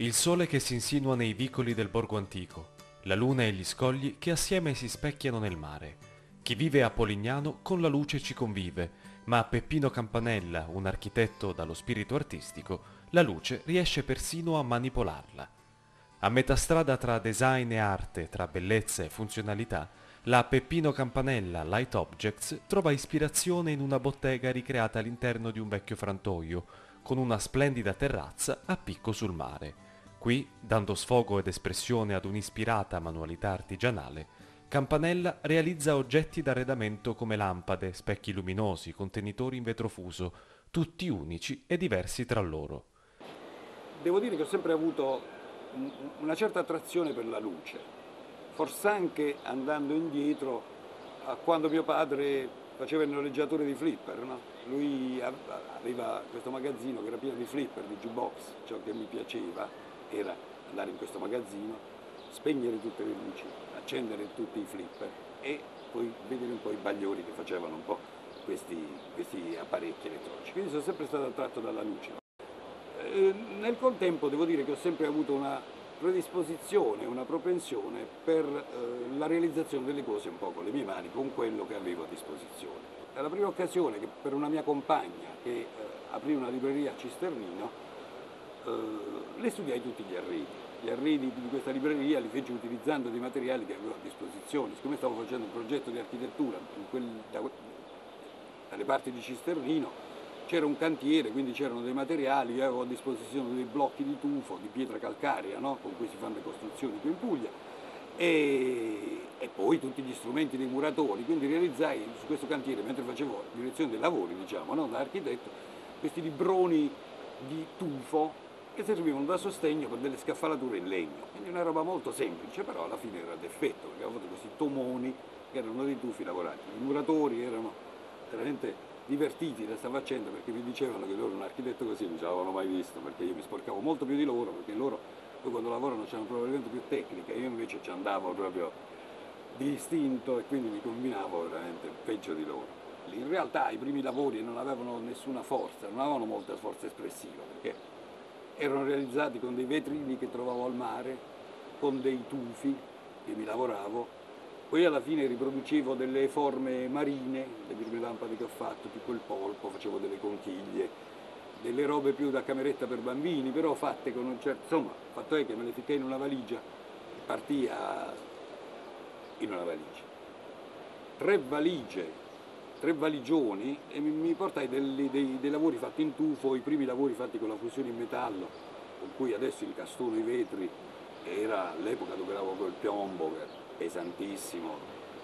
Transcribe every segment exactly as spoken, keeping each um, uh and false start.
Il sole che si insinua nei vicoli del borgo antico, la luna e gli scogli che assieme si specchiano nel mare. Chi vive a Polignano con la luce ci convive, ma a Peppino Campanella, un architetto dallo spirito artistico, la luce riesce persino a manipolarla. A metà strada tra design e arte, tra bellezza e funzionalità, la Peppino Campanella Light Objects trova ispirazione in una bottega ricreata all'interno di un vecchio frantoio, con una splendida terrazza a picco sul mare. Qui, dando sfogo ed espressione ad un'ispirata manualità artigianale, Campanella realizza oggetti d'arredamento come lampade, specchi luminosi, contenitori in vetro fuso, tutti unici e diversi tra loro. Devo dire che ho sempre avuto una certa attrazione per la luce, forse anche andando indietro a quando mio padre faceva il noleggiatore di flipper, no? Lui aveva questo magazzino che era pieno di flipper, di jukebox. Ciò che mi piaceva era andare in questo magazzino, spegnere tutte le luci, accendere tutti i flipper e poi vedere un po' i bagliori che facevano un po' questi, questi apparecchi elettronici. Quindi sono sempre stato attratto dalla luce. Eh, nel contempo devo dire che ho sempre avuto una predisposizione, una propensione per eh, la realizzazione delle cose un po' con le mie mani, con quello che avevo a disposizione. È la prima occasione che per una mia compagna che eh, aprì una libreria a Cisternino, eh, le studiai tutti gli arredi. Gli arredi di questa libreria li feci utilizzando dei materiali che avevo a disposizione. Siccome stavo facendo un progetto di architettura in quel, da, dalle parti di Cisternino, c'era un cantiere, quindi c'erano dei materiali, io avevo a disposizione dei blocchi di tufo, di pietra calcarea, no? Con cui si fanno le costruzioni qui in Puglia, e, e poi tutti gli strumenti dei muratori. Quindi realizzai su questo cantiere, mentre facevo direzione dei lavori, diciamo, no? Da architetto, questi libroni di tufo che servivano da sostegno per delle scaffalature in legno. Quindi una roba molto semplice, però alla fine era d'effetto, perché avevo questi tomoni che erano dei tufi lavorati. I muratori erano veramente divertiti da questa faccenda, perché mi dicevano che loro un architetto così non ce l'avevano mai visto, perché io mi sporcavo molto più di loro, perché loro poi quando lavorano c'hanno probabilmente più tecnica, io invece ci andavo proprio di istinto e quindi mi combinavo veramente peggio di loro. In realtà i primi lavori non avevano nessuna forza, non avevano molta forza espressiva, perché erano realizzati con dei vetrini che trovavo al mare, con dei tufi che mi lavoravo. Poi alla fine riproducevo delle forme marine, le prime lampade che ho fatto, tipo il polpo, facevo delle conchiglie, delle robe più da cameretta per bambini, però fatte con un certo... Insomma, il fatto è che me le ficcai in una valigia e partì a... in una valigia. Tre valigie, tre valigioni e mi, mi portai dei, dei, dei lavori fatti in tufo, i primi lavori fatti con la fusione in metallo, con cui adesso incastono i vetri, era l'epoca dove ero col piombo, che pesantissimo,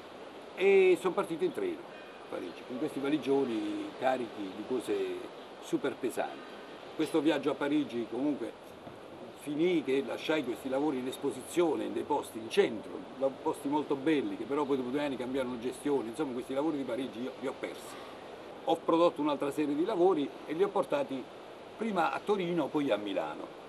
e sono partito in treno a Parigi con questi valigioni carichi di cose super pesanti. Questo viaggio a Parigi comunque finì che lasciai questi lavori in esposizione in dei posti in centro, posti molto belli che però poi dopo due anni cambiarono gestione. Insomma, questi lavori di Parigi io li ho persi. Ho prodotto un'altra serie di lavori e li ho portati prima a Torino, poi a Milano.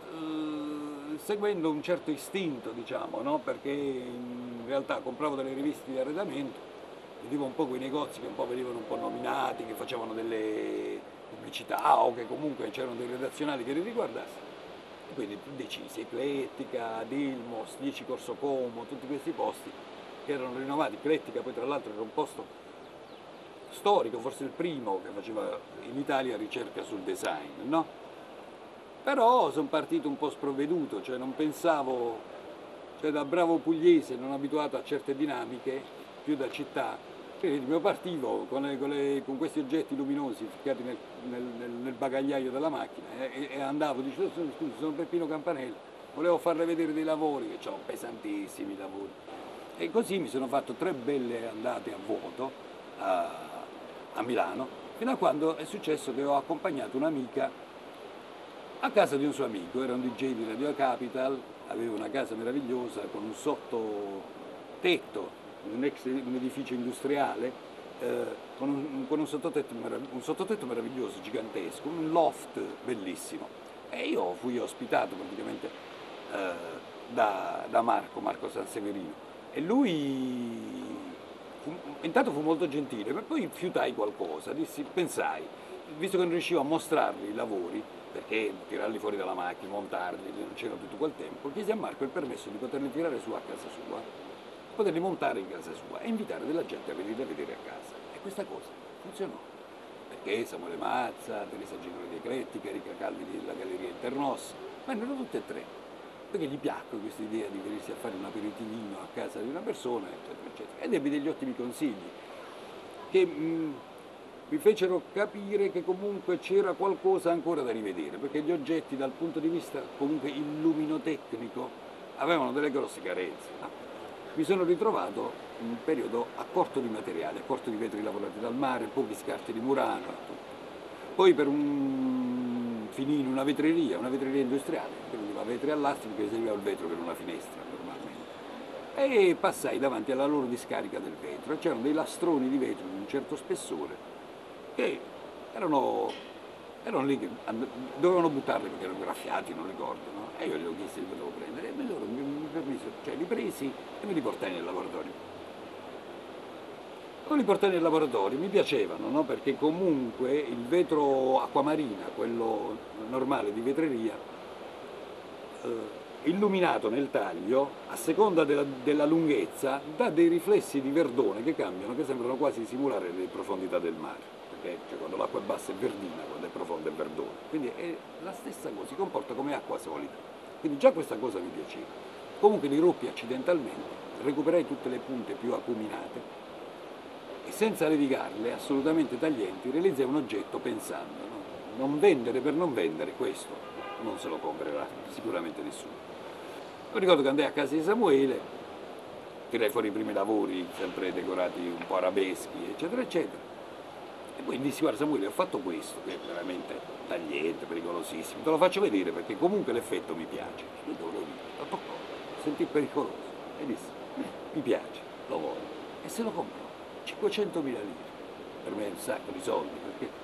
Seguendo un certo istinto, diciamo, no? Perché in realtà compravo delle riviste di arredamento, vedevo un po' quei negozi che un po' venivano un po' nominati, che facevano delle pubblicità o che comunque c'erano dei redazionali che li riguardassero. E quindi decisi, Eclettica, Dilmos, dieci Corso Como, tutti questi posti che erano rinnovati. Eclettica poi tra l'altro era un posto storico, forse il primo che faceva in Italia ricerca sul design, no? Però sono partito un po' sprovveduto, cioè non pensavo, cioè da bravo pugliese non abituato a certe dinamiche, più da città, quindi io partivo con, le, con, le, con questi oggetti luminosi ficcati nel, nel, nel bagagliaio della macchina e, e andavo, dicevo, scusi, sono Peppino Campanella, volevo farle vedere dei lavori, che ho pesantissimi lavori. E così mi sono fatto tre belle andate a vuoto a, a Milano, fino a quando è successo che ho accompagnato un'amica a casa di un suo amico, era un D J di Radio Capital, aveva una casa meravigliosa con un sottotetto, un ex un edificio industriale, eh, con, un, con un, sottotetto un sottotetto meraviglioso, gigantesco, un loft bellissimo. E io fui ospitato praticamente eh, da, da Marco, Marco Sanseverino. E lui fu, intanto fu molto gentile, ma poi fiutai qualcosa, dissi, pensai, visto che non riuscivo a mostrargli i lavori, perché tirarli fuori dalla macchina, montarli, non c'era tutto quel tempo, chiesi a Marco il permesso di poterli tirare su a casa sua, poterli montare in casa sua e invitare della gente a venire a vedere a casa. E questa cosa funzionò, perché Samuele Mazza, Teresa Ginori di Eclettica, Erika Calvi della Galleria Internos, vennero tutte e tre, perché gli piacque questa idea di venirsi a fare un aperitivino a casa di una persona, eccetera, eccetera. Ed ebbi degli ottimi consigli, che mh, mi fecero capire che comunque c'era qualcosa ancora da rivedere, perché gli oggetti dal punto di vista comunque illuminotecnico avevano delle grosse carenze. No? Mi sono ritrovato in un periodo a corto di materiale, a corto di vetri lavorati dal mare, pochi scarti di Murano, tutto. Poi per un finì in una vetreria, una vetreria industriale, che vendeva vetri all'astico, che serviva il vetro per una finestra normalmente. E passai davanti alla loro discarica del vetro, c'erano dei lastroni di vetro di un certo spessore che erano, erano lì che and- dovevano buttarli perché erano graffiati, non ricordo, no? E io gli ho chiesto se li potevo prendere e loro mi, mi permisero, cioè li presi e me li portai nel laboratorio. Non li portai nel laboratorio, mi piacevano, no? Perché comunque il vetro acquamarina, quello normale di vetreria, eh, illuminato nel taglio, a seconda della, della lunghezza, dà dei riflessi di verdone che cambiano, che sembrano quasi simulare le profondità del mare. Perché cioè, quando l'acqua è bassa è verdina, quando è profonda è verdone. Quindi è la stessa cosa, si comporta come acqua solida. Quindi già questa cosa mi piaceva. Comunque li ruppi accidentalmente, recuperai tutte le punte più acuminate e senza levigarle, assolutamente taglienti, realizzai un oggetto pensando, no? Non vendere per non vendere, questo non se lo comprerà sicuramente nessuno. Mi ricordo che andai a casa di Samuele, tirai fuori i primi lavori, sempre decorati un po' arabeschi, eccetera, eccetera. E poi dissi, guarda Samuele, ho fatto questo, che è veramente tagliente, pericolosissimo, te lo faccio vedere perché comunque l'effetto mi piace. Io te lo dico, lo toccò, sentì pericoloso e disse, mi piace, lo voglio. E se lo comprò, cinquecentomila lire. Per me è un sacco di soldi, perché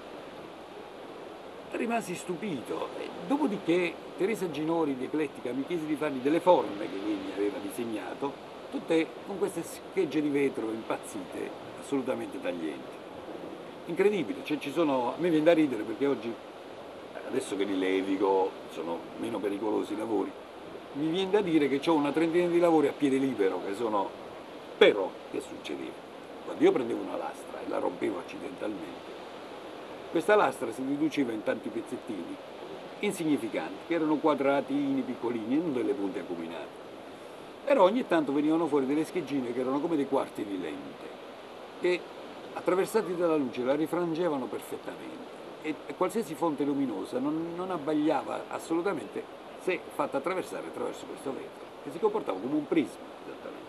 rimasi stupito. E dopodiché Teresa Ginori di Eclettica mi chiese di fargli delle forme che lui mi aveva disegnato, tutte con queste schegge di vetro impazzite, assolutamente taglienti. Incredibile, cioè ci sono, a me viene da ridere perché oggi, adesso che li levigo, sono meno pericolosi i lavori, mi viene da dire che ho una trentina di lavori a piede libero che sono, però che succedeva? Quando io prendevo una lastra e la rompevo accidentalmente, questa lastra si riduceva in tanti pezzettini insignificanti, che erano quadratini, piccolini, e non delle punte acuminate. Però ogni tanto venivano fuori delle scheggine che erano come dei quarti di lente, che attraversati dalla luce la rifrangevano perfettamente e, e qualsiasi fonte luminosa non, non abbagliava assolutamente se fatta attraversare attraverso questo vetro, che si comportava come un prisma esattamente.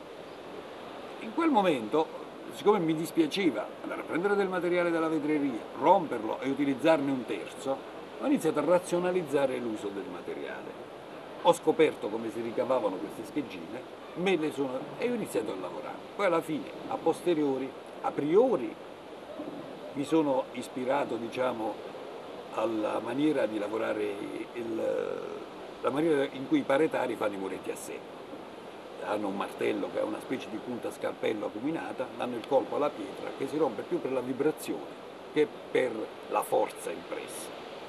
In quel momento, siccome mi dispiaceva andare a prendere del materiale dalla vetreria, romperlo e utilizzarne un terzo, ho iniziato a razionalizzare l'uso del materiale. Ho scoperto come si ricavavano queste scheggine, me le sono, e ho iniziato a lavorare. Poi alla fine, a posteriori, a priori, mi sono ispirato, diciamo, alla maniera di lavorare, il, la maniera in cui i paretari fanno i muretti a sé. Hanno un martello che ha una specie di punta scalpello acuminata, danno il colpo alla pietra che si rompe più per la vibrazione che per la forza impressa.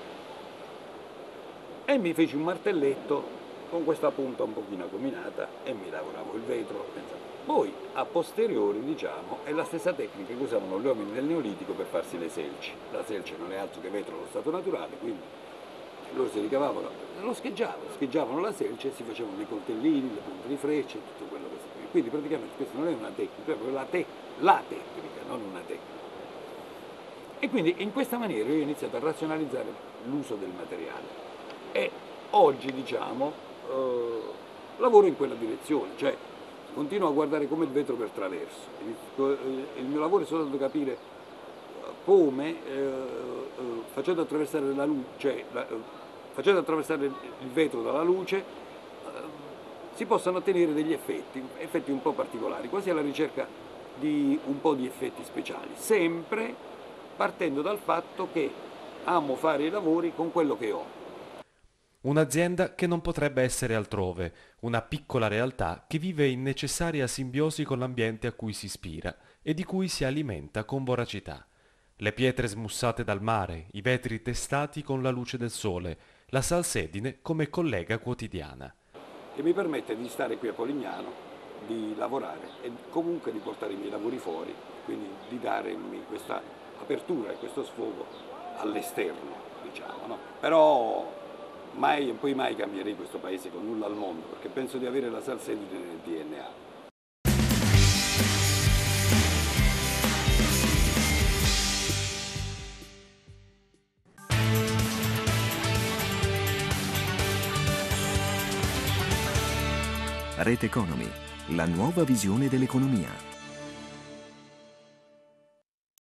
E mi feci un martelletto con questa punta un pochino acuminata e mi lavoravo il vetro. Poi a posteriori, diciamo, è la stessa tecnica che usavano gli uomini del Neolitico per farsi le selci. La selce non è altro che vetro allo stato naturale, quindi loro si ricavavano, lo scheggiavano, scheggiavano la selce e si facevano i coltellini, le punte di frecce, tutto quello che si. Quindi praticamente questa non è una tecnica, è proprio la, te la tecnica, non una tecnica. E quindi in questa maniera io ho iniziato a razionalizzare l'uso del materiale e oggi, diciamo, eh, lavoro in quella direzione, cioè continuo a guardare come il vetro per traverso. Il mio lavoro è soltanto capire come, eh, eh, facendo attraversare la luce, cioè, la, eh, facendo attraversare il vetro dalla luce, eh, si possano ottenere degli effetti, effetti un po' particolari, quasi alla ricerca di un po' di effetti speciali, sempre partendo dal fatto che amo fare i lavori con quello che ho. Un'azienda che non potrebbe essere altrove, una piccola realtà che vive in necessaria simbiosi con l'ambiente a cui si ispira e di cui si alimenta con voracità. Le pietre smussate dal mare, i vetri testati con la luce del sole, la salsedine come collega quotidiana. Che mi permette di stare qui a Polignano, di lavorare e comunque di portare i miei lavori fuori, quindi di darmi questa apertura e questo sfogo all'esterno, diciamo, no? Però mai e poi mai cambierei questo paese con nulla al mondo, perché penso di avere la salsedine nel D N A. Rete Economy, la nuova visione dell'economia.